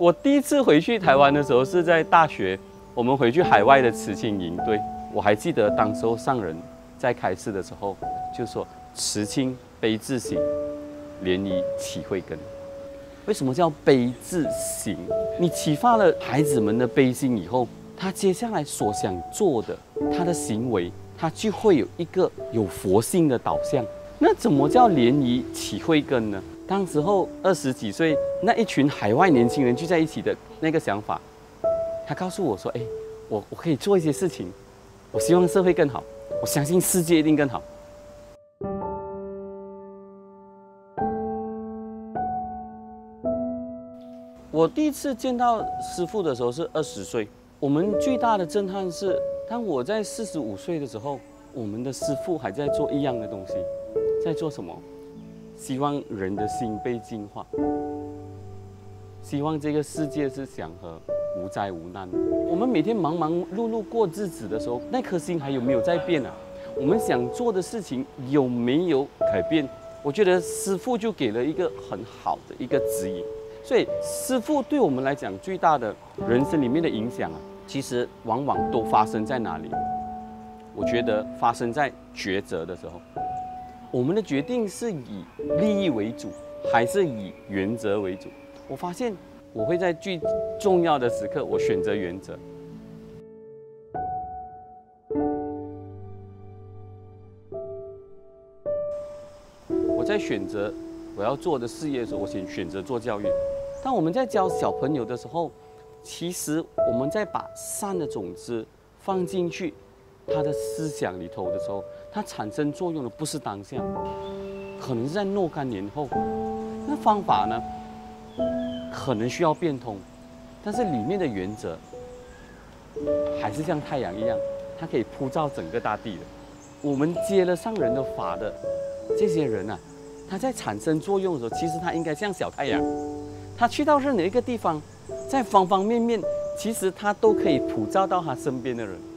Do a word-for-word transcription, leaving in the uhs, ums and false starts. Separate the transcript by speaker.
Speaker 1: 我第一次回去台湾的时候是在大学，我们回去海外的慈青营队。我还记得当时候上人在开示的时候就说：“慈青悲自省，涟漪起慧根。”为什么叫悲自省？你启发了孩子们的悲心以后，他接下来所想做的，他的行为，他就会有一个有佛性的导向。那怎么叫涟漪起慧根呢？当时候二十几岁，那一群海外年轻人聚在一起的那个想法，他告诉我说：“哎，我我可以做一些事情，我希望社会更好，我相信世界一定更好。”我第一次见到师父的时候是二十岁，我们最大的震撼是，当我在四十五岁的时候，我们的师父还在做一样的东西，在做什么？希望人的心被净化，希望这个世界是祥和、无灾无难。我们每天忙忙碌碌过日子的时候，那颗心还有没有在变啊？我们想做的事情有没有改变？我觉得师父就给了一个很好的一个指引。所以，师父对我们来讲最大的人生里面的影响啊，其实往往都发生在哪里？我觉得发生在抉择的时候。我们的决定是以利益为主，还是以原则为主？我发现我会在最重要的时刻，我选择原则。我在选择我要做的事业的时候，我先选择做教育。当我们在教小朋友的时候，其实我们在把善的种子放进去他的思想里头的时候，它产生作用的不是当下，可能是在若干年后。那方法呢，可能需要变通，但是里面的原则还是像太阳一样，它可以普照整个大地的。我们接了上人的法的这些人啊，他在产生作用的时候，其实他应该像小太阳，他去到任何一个地方，在方方面面，其实他都可以普照到他身边的人。